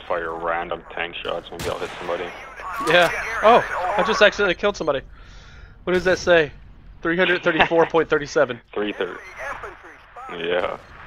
fire random tank shots. Maybe I'll hit somebody. Yeah. Oh, I just accidentally killed somebody. What does that say? 334.37. 330. Yeah.